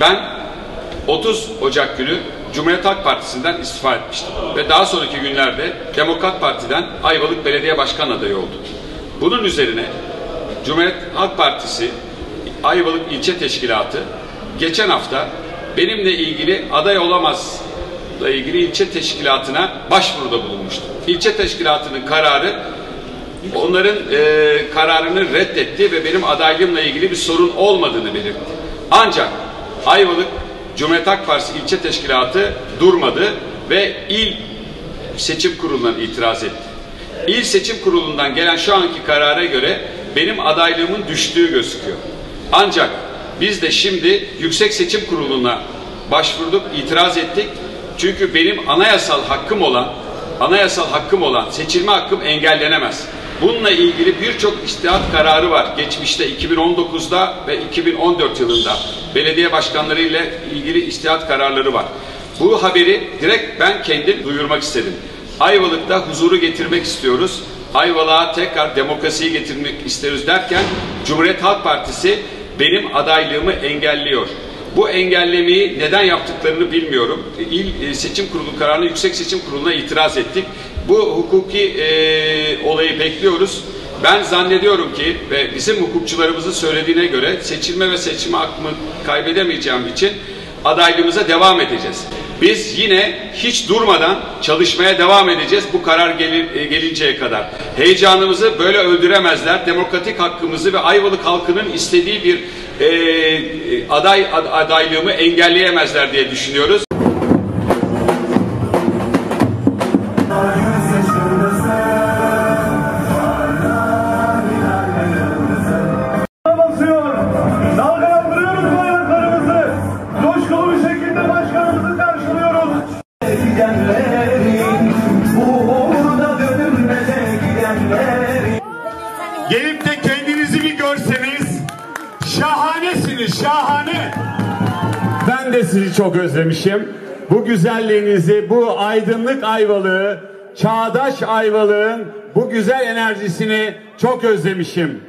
Ben 30 Ocak günü Cumhuriyet Halk Partisi'nden istifa etmiştim ve daha sonraki günlerde Demokrat Parti'den Ayvalık Belediye Başkan adayı oldum. Bunun üzerine Cumhuriyet Halk Partisi Ayvalık İlçe Teşkilatı geçen hafta benimle ilgili aday olamazla ilgili ilçe teşkilatına başvuruda bulunmuştu. İlçe teşkilatının kararı onların kararını reddetti ve benim adaylığımla ilgili bir sorun olmadığını belirtti. Ancak Ayvalık Cumhuriyet Halk Partisi ilçe teşkilatı durmadı ve il seçim kurulundan itiraz etti. İl seçim kurulundan gelen şu anki karara göre benim adaylığımın düştüğü gözüküyor. Ancak biz de şimdi Yüksek Seçim Kurulu'na başvurduk, itiraz ettik. Çünkü benim anayasal hakkım olan seçilme hakkım engellenemez. Bununla ilgili birçok içtihat kararı var. Geçmişte 2019'da ve 2014 yılında belediye başkanları ile ilgili içtihat kararları var. Bu haberi direkt ben kendim duyurmak istedim. Ayvalık'ta huzuru getirmek istiyoruz. Ayvalık'a tekrar demokrasiyi getirmek isteriz derken Cumhuriyet Halk Partisi benim adaylığımı engelliyor. Bu engellemeyi neden yaptıklarını bilmiyorum. İl Seçim Kurulu kararını Yüksek Seçim Kurulu'na itiraz ettik. Bu hukuki olayı bekliyoruz. Ben zannediyorum ki ve bizim hukukçularımızın söylediğine göre seçilme ve seçme hakkımı kaybedemeyeceğim için adaylığımıza devam edeceğiz. Biz yine hiç durmadan çalışmaya devam edeceğiz bu karar gelinceye kadar. Heyecanımızı böyle öldüremezler. Demokratik hakkımızı ve Ayvalık halkının istediği bir adaylığımı engelleyemezler diye düşünüyoruz. Gelip de kendinizi bir görseniz şahanesiniz, şahane. Ben de sizi çok özlemişim. Bu güzelliğinizi, bu aydınlık Ayvalık'ı, çağdaş Ayvalık'ın bu güzel enerjisini çok özlemişim.